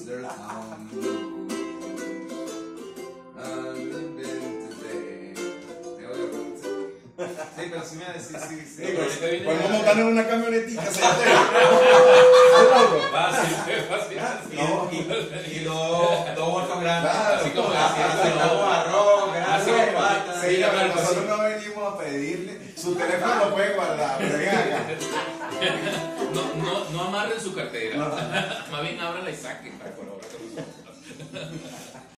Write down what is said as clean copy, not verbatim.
desert town. Sí, pero sí me decís, sí. Podemos montarnos en una camionetita, ¿sí? Fácil. Y los dos otros grandes. Claro, así como claro. aceptamos arroz, Así grasa, como- pata. Sí, pero nosotros no venimos a pedirle. Su teléfono lo puede guardar, pero ven acá. No amarren su cartera. Más bien ábranla y saquen para colaborar con nosotros.